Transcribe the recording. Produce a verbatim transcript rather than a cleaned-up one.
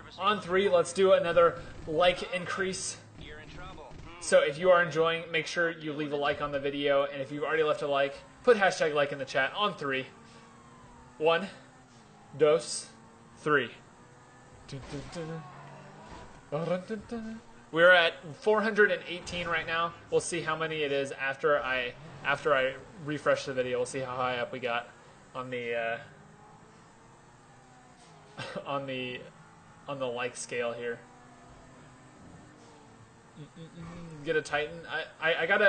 On three, let's do another like increase. You're in trouble. So if you are enjoying, make sure you leave a like on the video. And if you've already left a like, put hashtag like in the chat. On three. One, dos, three. We're at four hundred eighteen right now. We'll see how many it is after I after I refresh the video. We'll see how high up we got on the uh, on the on the like scale here. Get a Titan. I I, I gotta.